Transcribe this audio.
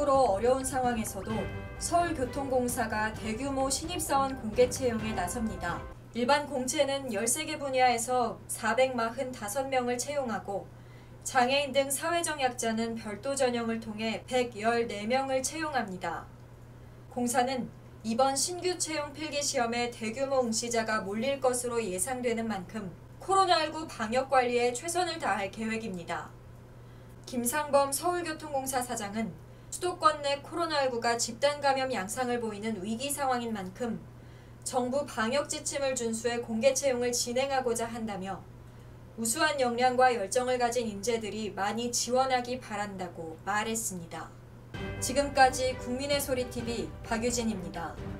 경제적으로 어려운 상황에서도 서울교통공사가 대규모 신입사원 공개 채용에 나섭니다. 일반 공채는 13개 분야에서 445명을 채용하고 장애인 등 사회적 약자는 별도 전형을 통해 114명을 채용합니다. 공사는 이번 신규 채용 필기시험에 대규모 응시자가 몰릴 것으로 예상되는 만큼 코로나19 방역관리에 최선을 다할 계획입니다. 김상범 서울교통공사 사장은 수도권 내 코로나19가 집단 감염 양상을 보이는 위기 상황인 만큼 정부 방역 지침을 준수해 공개 채용을 진행하고자 한다며 우수한 역량과 열정을 가진 인재들이 많이 지원하기 바란다고 말했습니다. 지금까지 국민의 소리 TV 박유진입니다.